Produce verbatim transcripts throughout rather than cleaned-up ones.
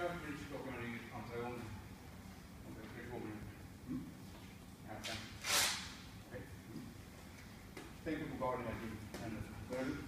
kör polisklockan ringer andra gången. Om det är två minuter. Mm. Ja, sen. Okej. Mm. Tänk på garden hela tiden. Börjar du?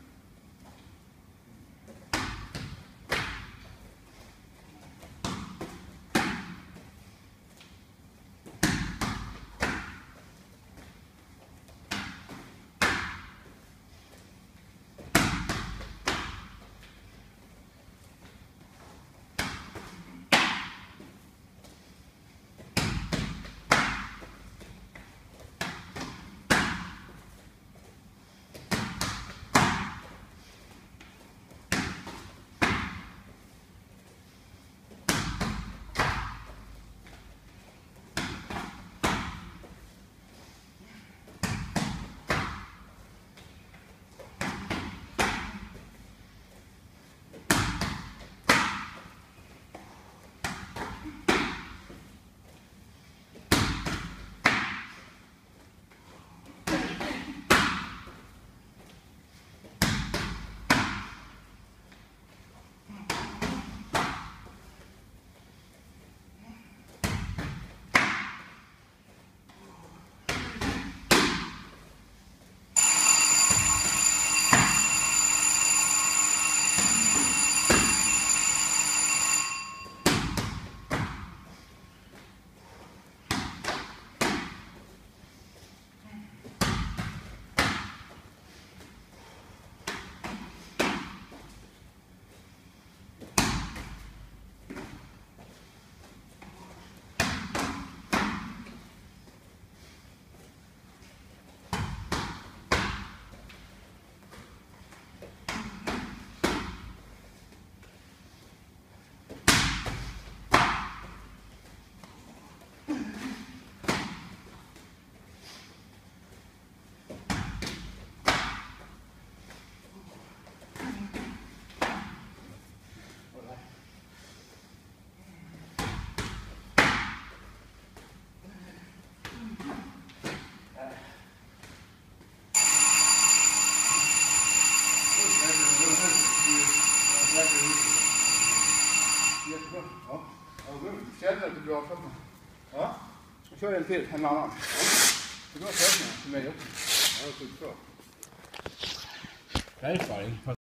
Jättebra. Ja. Känner att du är bra framåt. Ja. Jag kör en till, en annan. Det är bra för mig också. Ja, det är bra. Det här är sparring.